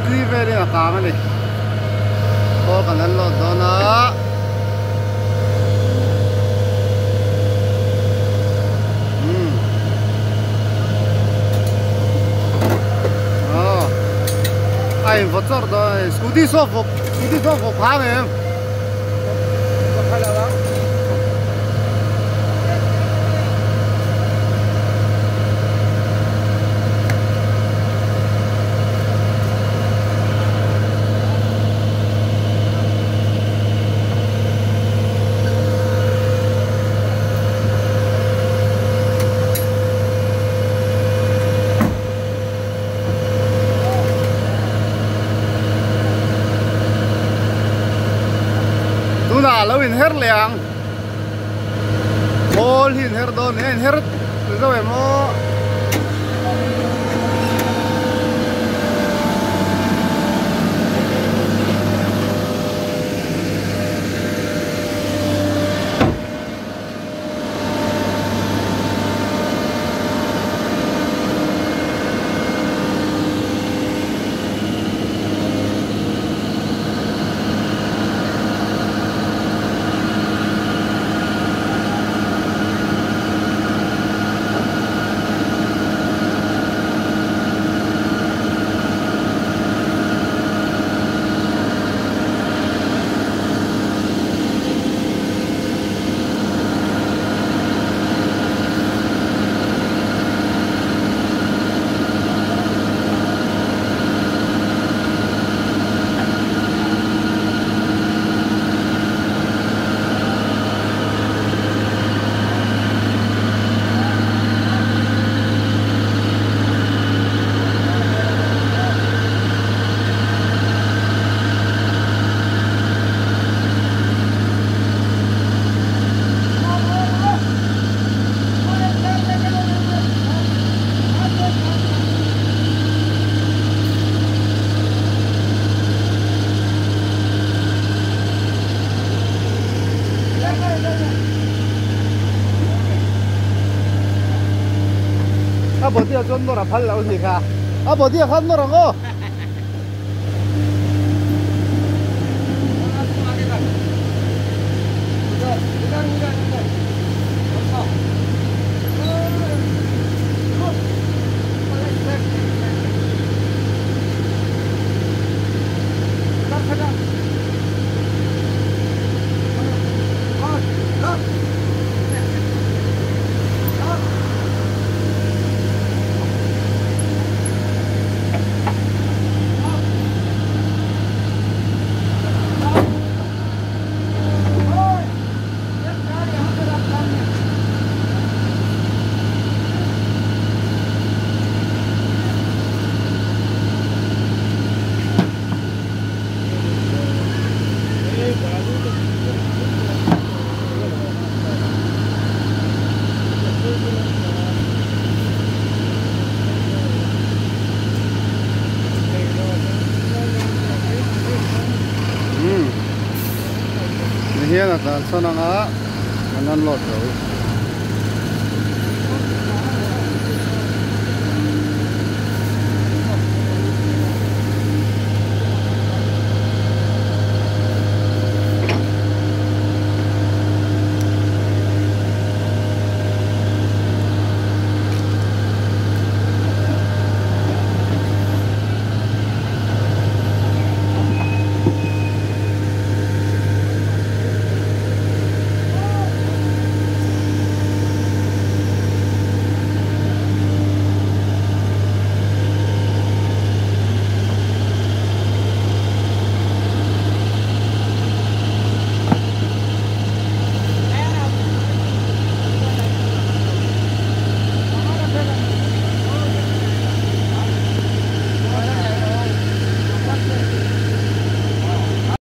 tui ve ni na ka ngani ko kan an lo do na ai vật chất đó scooty số phục phá này em lâu in hết liang hol in hết don in hết rồi mo apa dia contoh rapal lau sih kah? Apa dia kan orang oh? Ini là sản xuất năng á, ngăn lọt rồi.